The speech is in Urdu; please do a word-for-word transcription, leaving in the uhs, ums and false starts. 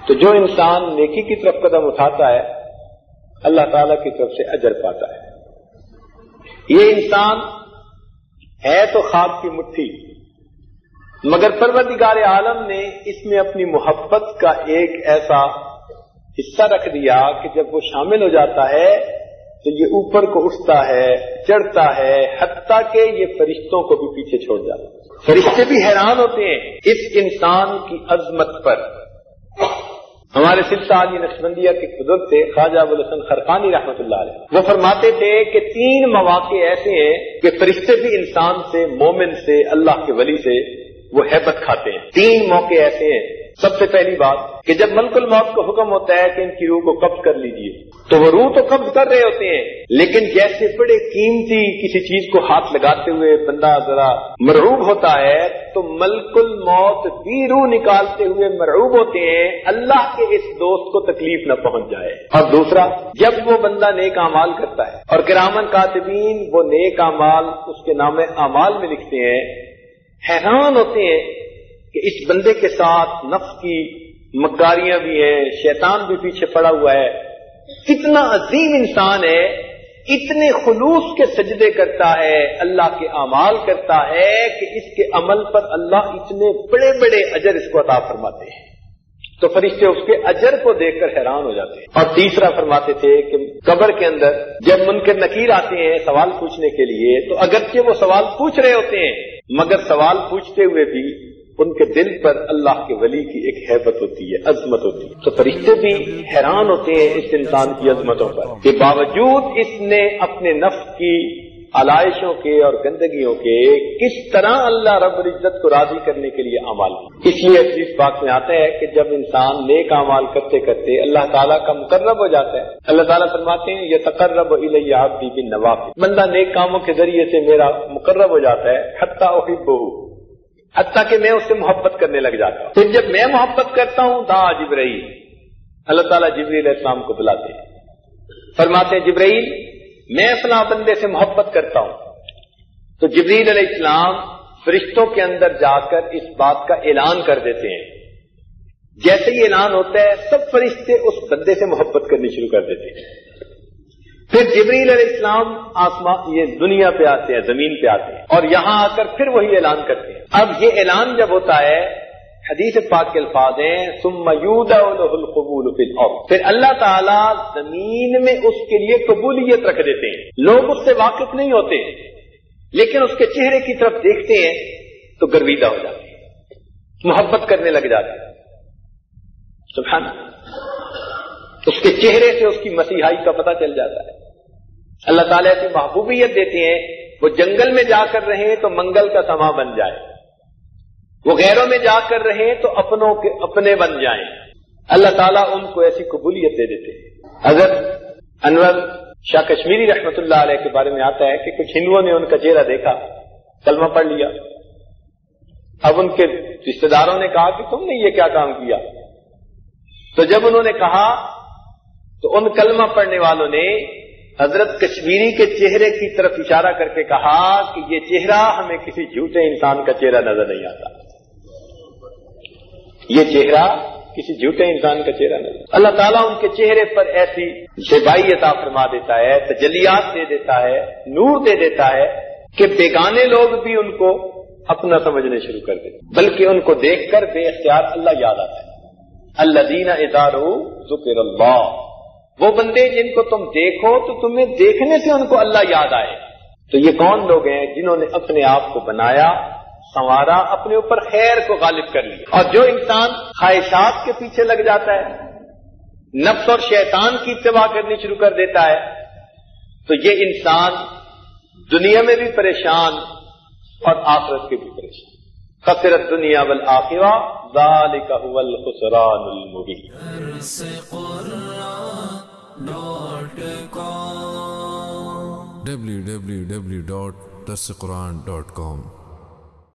تو جو انسان نیکی کی طرف قدم اٹھاتا ہے اللہ تعالیٰ کی طرف سے اجر پاتا ہے۔ یہ انسان ہے تو خاک کی مٹھی، مگر پروردگار عالم نے اس میں اپنی محبت کا ایک ایسا حصہ رکھ دیا کہ جب وہ شامل ہو جاتا ہے تو یہ اوپر کو اٹھتا ہے، چڑھتا ہے، حتیٰ کہ یہ فرشتوں کو بھی پیچھے چھوڑ جاتا ہے۔ فرشتے بھی حیران ہوتے ہیں اس انسان کی عظمت پر۔ ہمارے سلسلہ علی نقشبندیہ کے بزرگ تھے خواجہ ابوالحسن خرقانی رحمۃ اللہ علیہ، وہ فرماتے تھے کہ تین مواقع ایسے ہیں کہ فرشتے بھی انسان سے، مومن سے، اللہ کے ولی سے وہ ہیبت کھاتے ہیں۔ تین موقع ایسے ہیں۔ سب سے پہلی بات کہ جب ملک الموت کو حکم ہوتا ہے کہ ان کی روح کو قبض کر لیجئے، تو وہ روح تو قبض کر رہے ہوتے ہیں، لیکن جیسے بڑے قیمتی کسی چیز کو ہاتھ لگاتے ہوئے بندہ ذرا مرعوب ہوتا ہے، تو ملک الموت بھی روح نکالتے ہوئے مرعوب ہوتے ہیں اللہ کے اس دوست کو تکلیف نہ پہنچ جائے۔ اور دوسرا، جب وہ بندہ نیک اعمال کرتا ہے اور کرامن کاتبین وہ نیک اعمال اس کے نام اعمال میں لکھتے ہیں، حیران ہوتے ہیں کہ اس بندے کے ساتھ نفس کی مکاریاں بھی ہیں، شیطان بھی پیچھے پڑا ہوا ہے، کتنا عظیم انسان ہے، اتنے خلوص کے سجدے کرتا ہے، اللہ کے اعمال کرتا ہے کہ اس کے عمل پر اللہ اتنے بڑے بڑے اجر اس کو عطا فرماتے ہیں۔ تو فرشتے اس کے اجر کو دیکھ کر حیران ہو جاتے ہیں۔ اور تیسرا فرماتے تھے کہ قبر کے اندر جب منکر نکیر آتے ہیں سوال پوچھنے کے لیے، تو اگرچہ وہ سوال پوچھ رہے ہوتے ہیں مگر سوال پوچھتے ہوئے بھی ان کے دل پر اللہ کے ولی کی ایک ہیبت ہوتی ہے، عظمت ہوتی ہے۔ تو فرشتے بھی حیران ہوتے ہیں اس انسان کی عظمتوں پر کہ باوجود اس نے اپنے نفس کی علائشوں کے اور گندگیوں کے کس طرح اللہ رب العزت کو راضی کرنے کے لیے اعمال کیے۔ اس لیے حدیث پاک میں آتا ہے کہ جب انسان نیک اعمال کرتے کرتے اللہ تعالیٰ کا مقرب ہو جاتا ہے، اللہ تعالیٰ فرماتے ہیں یتقرب الی عبدی بالنوافل، بندہ نیک کاموں کے ذریعے سے میرا مقرب ہو جاتا ہے، حتی احبہ، حتیٰ کہ میں اس سے محبت کرنے لگ جاتا ہوں۔ پھر جب میں محبت کرتا ہوں دعا جبرائیل، اللہ تعالیٰ جبرائیل علیہ السلام کو بلاتے ہیں، فرماتے ہیں جبرائیل میں فلاں بندے سے محبت کرتا ہوں، تو جبرائیل علیہ السلام فرشتوں کے اندر جا کر اس بات کا اعلان کر دیتے ہیں۔ جیسے یہ اعلان ہوتا ہے سب فرشتے اس بندے سے محبت کرنی شروع کر دیتے ہیں۔ پھر جبرائیل علیہ السلام آسمان یہ دنیا پہ آتے ہیں، زمین پہ آتے ہیں، اور یہاں آ کر پھر وہی اعلان کرتے ہیں۔ اب یہ اعلان جب ہوتا ہے، حدیث پاک کے الفاظ ہیں ثم یودع لہ القبول فی الارض، پھر اللہ تعالیٰ زمین میں اس کے لیے قبولیت رکھ دیتے ہیں۔ لوگ اس سے واقف نہیں ہوتے لیکن اس کے چہرے کی طرف دیکھتے ہیں تو گرویدہ ہو جاتے ہیں، محبت کرنے لگ جاتے ہیں۔ سبحان اللہ، اس کے چہرے سے اس کی مسیحائی کا پتہ چل جاتا ہے۔ اللہ تعالیٰ ایسی محبوبیت دیتے ہیں، وہ جنگل میں جا کر رہے تو منگل کا سما بن جائے، وہ غیروں میں جا کر رہے تو اپنوں کے اپنے بن جائیں۔ اللہ تعالیٰ ان کو ایسی قبولیت دے دیتے ہیں۔ حضرت انور شاہ کشمیری رحمت اللہ علیہ کے بارے میں آتا ہے کہ کچھ ہندوؤں نے ان کا چہرہ دیکھا، کلمہ پڑھ لیا۔ اب ان کے رشتہ داروں نے کہا کہ تم نے یہ کیا کام کیا؟ تو جب انہوں نے کہا تو ان کلمہ پڑھنے والوں نے حضرت کشمیری کے چہرے کی طرف اشارہ کر کے کہا کہ یہ چہرہ ہمیں کسی جھوٹے انسان کا چہرہ نظر نہیں آتا، یہ چہرہ کسی جھوٹے انسان کا چہرہ نہیں۔ اللہ تعالیٰ ان کے چہرے پر ایسی زیبائی عطا فرما دیتا ہے، تجلیات دے دیتا ہے، نور دے دیتا ہے کہ بیگانے لوگ بھی ان کو اپنا سمجھنے شروع کر دیتے، بلکہ ان کو دیکھ کر بے اختیار اللہ یاد آتا ہے۔ الذین اذا رؤوا ذکر اللہ، وہ بندے جن کو تم دیکھو تو تمہیں دیکھنے سے ان کو اللہ یاد آئے۔ تو یہ کون لوگ ہیں؟ جنہوں نے اپنے آپ کو بنایا، سنوارا، اپنے اوپر خیر کو غالب کر لیا۔ اور جو انسان خواہشات کے پیچھے لگ جاتا ہے، نفس اور شیطان کی اتباع کرنی شروع کر دیتا ہے، تو یہ انسان دنیا میں بھی پریشان اور آخرت کے بھی پریشان۔ خسرت دنیا والآخرہ ذالک هو الخسران المبین۔ ڈبلیو ڈبلیو ڈبلیو ڈاٹ درس قرآن ڈاٹ کام